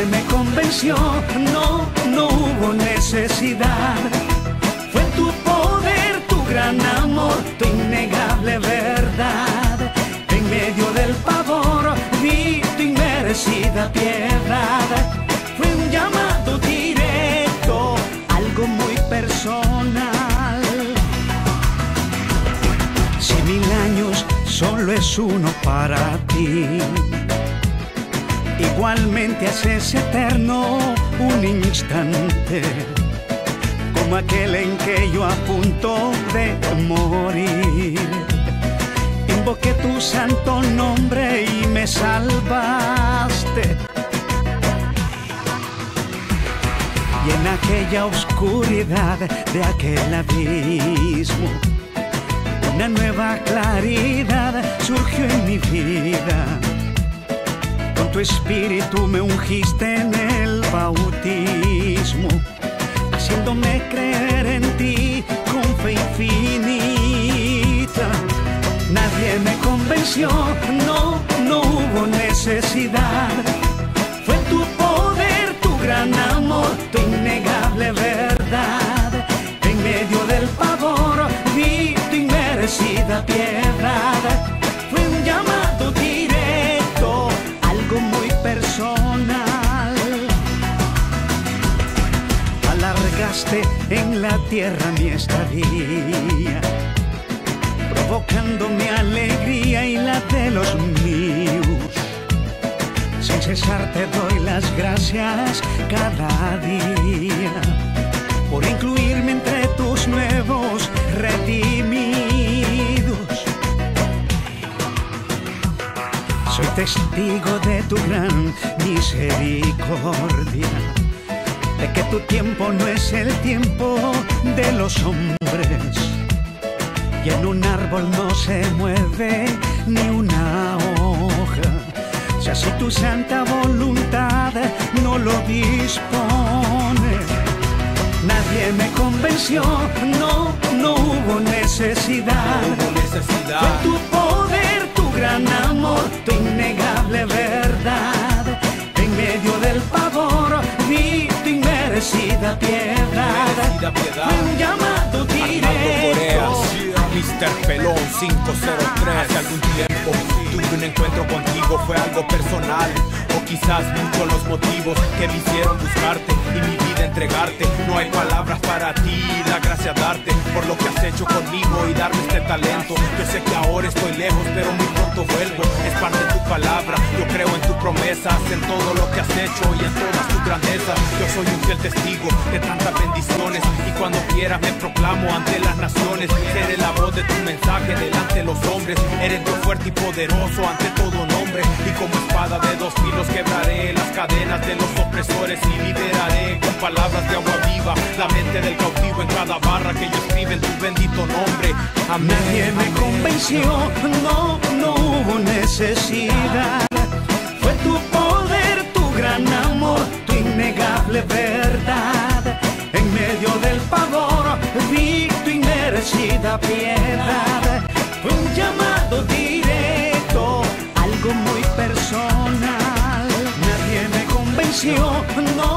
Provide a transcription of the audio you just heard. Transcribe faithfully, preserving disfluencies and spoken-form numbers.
Nadie me convenció, no, no hubo necesidad. Fue tu poder, tu gran amor, tu innegable verdad. En medio del pavor vi tu inmerecida piedad. Fue un llamado directo, algo muy personal. Si mil años solo es uno para ti, igualmente haces eterno un instante, como aquel en que yo a punto de morir. Invoqué tu santo nombre y me salvaste. Y en aquella oscuridad de aquel abismo, una nueva claridad surgió en mi vida. Con tu espíritu me ungiste en el bautismo, haciéndome creer en ti con fe infinita. Nadie me convenció, no, no hubo necesidad. Fue tu poder, tu gran amor, tu innegable verdad. En medio del pavor vi tu inmerecida piedad. Fue un llamado directo, algo muy personal. Alargaste en la tierra mi estadía, provocando mi alegría y la de los míos. Sin cesar te doy las gracias cada día por incluirme entre tus nuevos redimidos. Soy testigo de tu gran misericordia, de que tu tiempo no es el tiempo de los hombres, y en un árbol no se mueve ni una hoja, si así tu santa voluntad no lo dispone. Nadie me convenció, no, no hubo necesidad. No hubo necesidad. Fue tu poder, tu gran amor, tu innegable verdad. En medio del pavor vi tu inmerecida piedad. Inmerecida piedad. Fue un llamado directo. mister Pelón cinco cero tres. Hace algún tiempo tuve un encuentro contigo, fue algo personal, o quizás muchos los motivos que me hicieron buscarte y mi vida entregarte. No hay palabras para ti, la gracia darte por lo que has hecho conmigo y darme este talento. Yo sé que ahora estoy lejos, pero muy pronto vuelvo. Es parte de tu palabra, yo creo en tus promesas, en todo lo que has hecho y en todas tus grandezas. Yo soy un fiel testigo de tantas bendiciones y cuando quieras me proclamo ante las naciones. Seré la voz de tu mensaje delante de los hombres. Eres Dios fuerte y poderoso ante todo nombre, y como espada de dos filos quebraré las cadenas de los opresores y liberaré con palabras de agua viva la mente del cautivo en cada barra que yo escribe en tu bendito nombre. Amén. Nadie me convenció, no, no hubo necesidad. Fue tu poder, tu gran amor, tu innegable verdad. En medio del pavor vi tu inmerecida piedad. Fue un llamado directo, algo muy personal. Nadie me convenció, no,